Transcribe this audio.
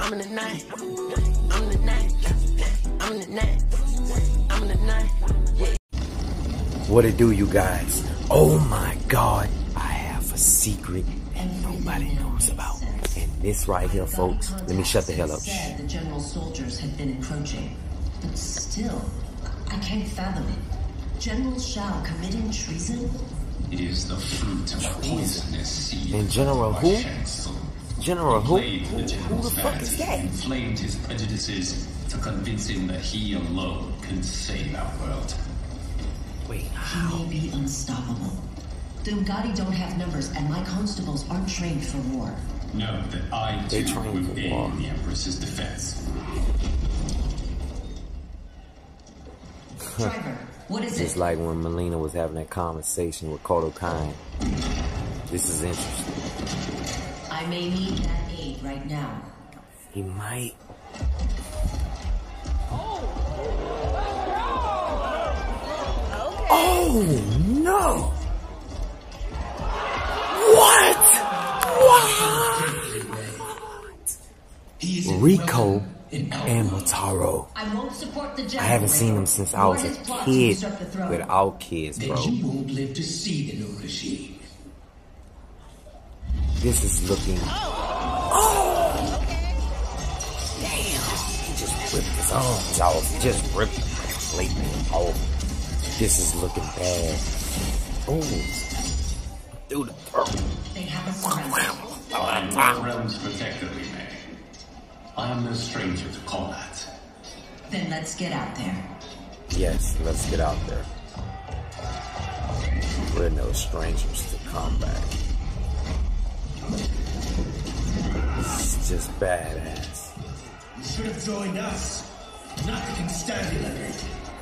I'm the night. I'm the night. I'm the night. I'm the night. Yeah. What it do, you guys? Oh my God, I have a secret that nobody knows about. And this right here, folks, let me shut the hell up. Said the general soldiers had been encroaching, but still, I can't fathom it. General Shao committing treason? It is the fruit of a poisonous seed. And General who? General who? Who the fuck is that? Inflamed his prejudices to convince him that he alone can save our world. Wait, He may be unstoppable. The Ugadi don't have numbers, and my constables aren't trained for war. Know that I They too trained will for aid war. in the Empress's defense. Driver, what is just it? like when Melina was having that conversation with Kodo Kine. This is interesting. I may need that aid right now. He might. Oh no! What? Reiko and Motaro. I won't support the general. I haven't seen them since I was a kid without kids, bro. You won't live to see the new regime. This is looking. Oh! Damn! He just ripped his arms off. He just ripped completely off. This is looking bad. Oh! Dude, the purple. They have us surrounded. I am my realm's protector, we may. I am no stranger to combat. Then let's get out there. Yes, let's get out there. We're no strangers to combat. It's just badass. You should have joined us, not the constabulary.